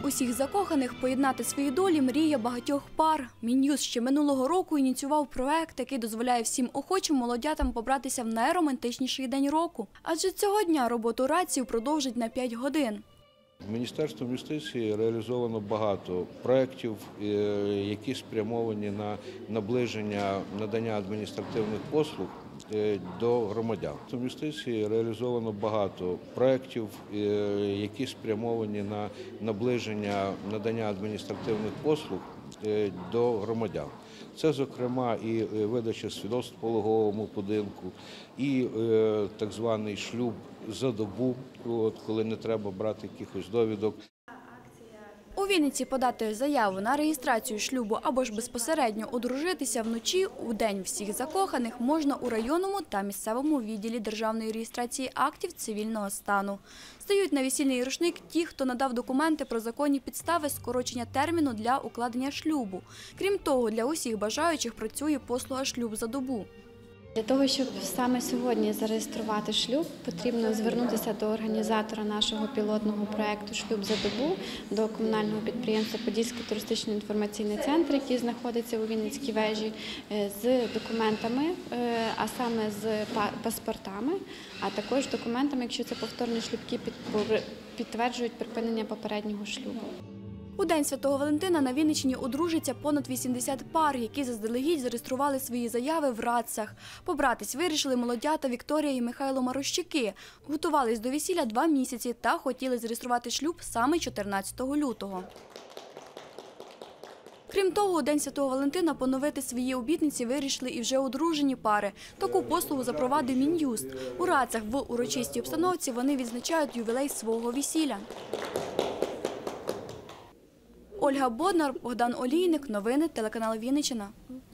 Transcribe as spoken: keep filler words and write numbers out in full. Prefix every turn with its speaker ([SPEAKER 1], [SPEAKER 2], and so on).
[SPEAKER 1] усіх закоханих поєднати свої долі – мрія багатьох пар. Мін'юст ще минулого року ініціював проект, який дозволяє всім охочим молодятам побратися в найромантичніший день року. Адже цього дня роботу радців продовжить на п'ять годин.
[SPEAKER 2] Міністерством юстиції реалізовано багато проєктів, які спрямовані на наближення надання адміністративних послуг до громадян. В юстиції реалізовано багато проєктів, які спрямовані на наближення надання адміністративних послуг до громадян. Це, зокрема, і видача свідоцтв в пологовому будинку, і е, так званий шлюб за добу, от, коли не треба брати якихось довідок.
[SPEAKER 1] У Вінниці подати заяву на реєстрацію шлюбу або ж безпосередньо одружитися вночі у день всіх закоханих можна у районному та місцевому відділі державної реєстрації актів цивільного стану. Стають на весільний рушник ті, хто надав документи про законні підстави скорочення терміну для укладення шлюбу. Крім того, для усіх бажаючих працює послуга «Шлюб за добу».
[SPEAKER 3] Для того, щоб саме сьогодні зареєструвати шлюб, потрібно звернутися до організатора нашого пілотного проєкту «Шлюб за добу», до комунального підприємства «Подільський туристичний інформаційний центр», який знаходиться у Вінницькій вежі, з документами, а саме з паспортами, а також документами, якщо це повторні шлюбки, підтверджують припинення попереднього шлюбу.
[SPEAKER 1] У День Святого Валентина на Вінниччині одружаться понад вісімдесят пар, які заздалегідь зареєстрували свої заяви в радцях. Побратись вирішили молодята Вікторія і Михайло Марощуки. Готувались до весілля два місяці та хотіли зареєструвати шлюб саме чотирнадцятого лютого. Крім того, у День Святого Валентина поновити свої обітниці вирішили і вже одружені пари. Таку послугу запровадив Мін'юст. У радцях в урочистій обстановці вони відзначають ювілей свого весілля. Ольга Боднар, Богдан Олійник. Новини телеканал Вінниччина.